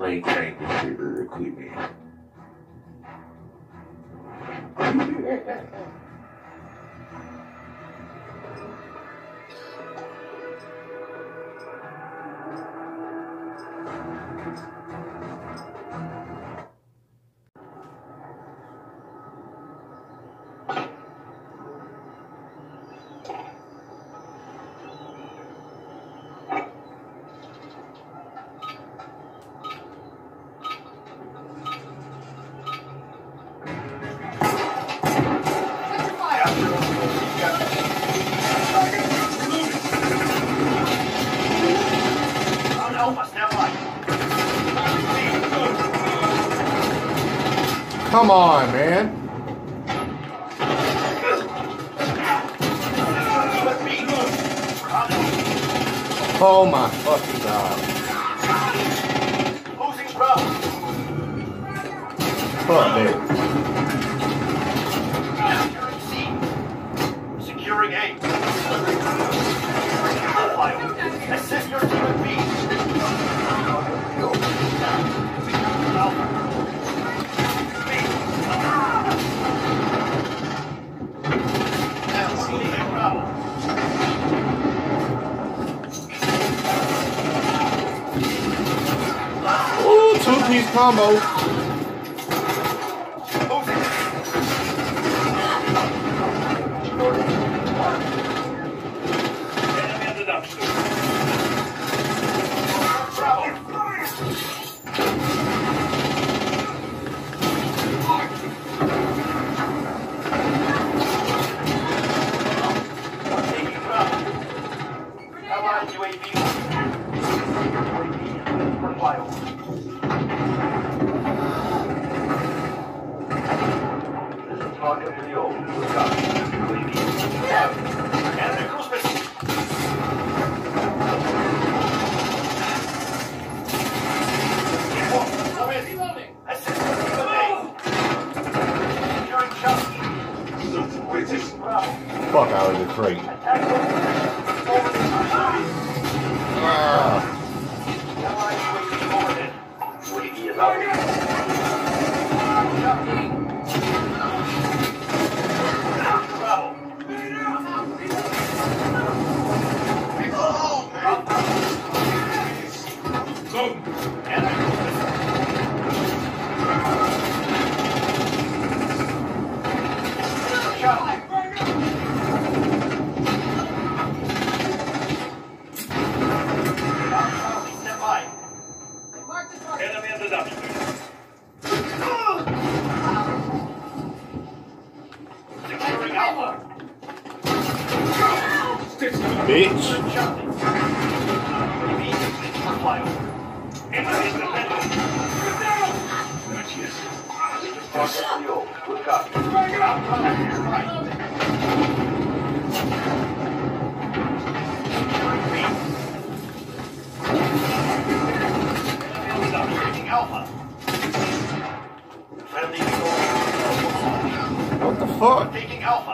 ain't changing shit real quick, man. Come on, man. Oh my fucking god. Losing ground. Fuck that. Securing A. Assist your team at B. Alpha. Ooh, two-piece combo. Fuck out of the crate. Bitch. What the fuck? Taking Alpha.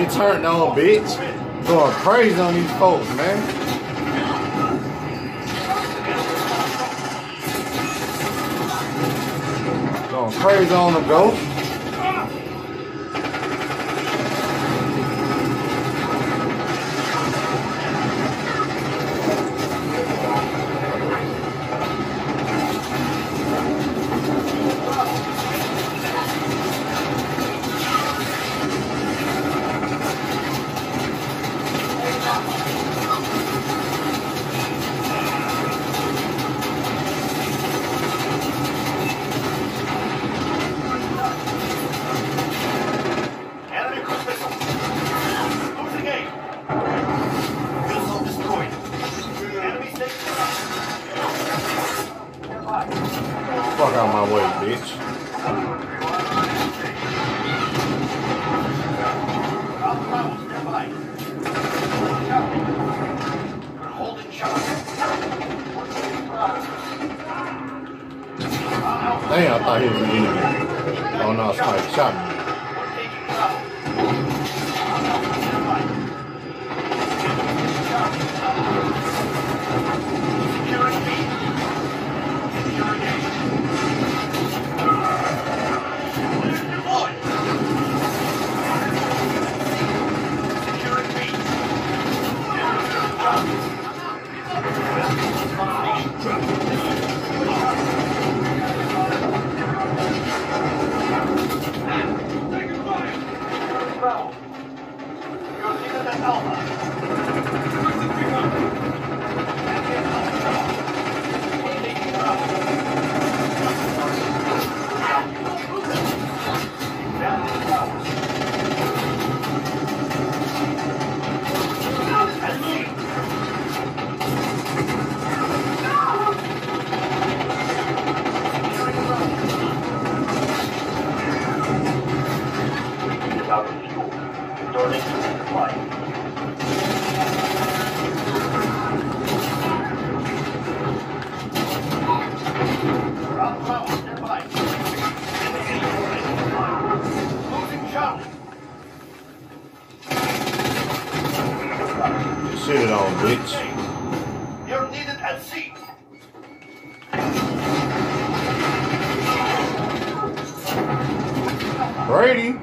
Get turned on, bitch. Going crazy on these folks, man. Going crazy on the ghost. Fuck out my way, bitch. Damn, I thought he was an enemy. Oh no, somebody shot me. Shit it on, bitch. You're needed at sea. Brady.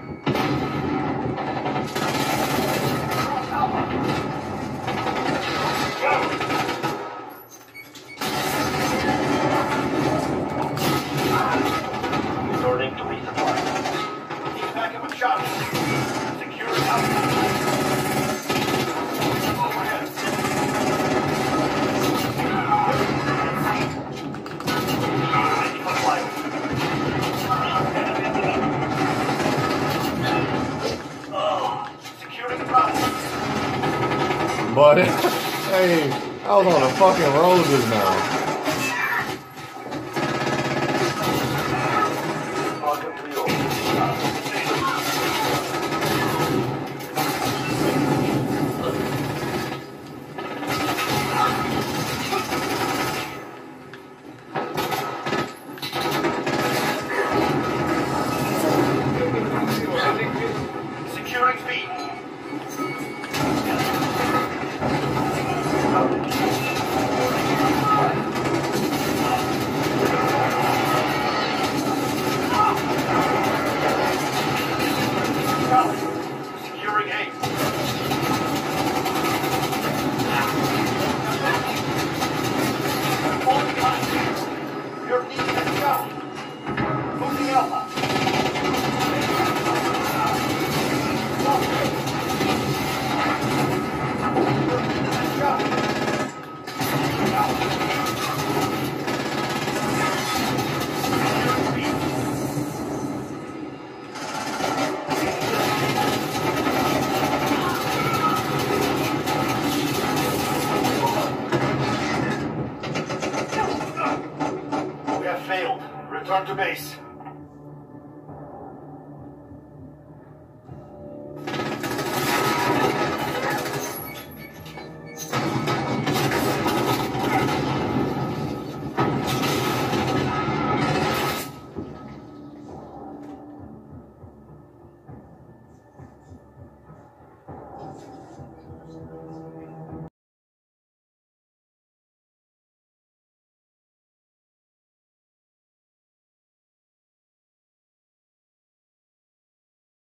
Resorting to resupply. Need backup with shots. Secure it out. But hey, I was on the fucking road just now. Securing speed. Securing A. Fall behind. You're needed at Charlie. Moving Alpha. We have failed. Return to base.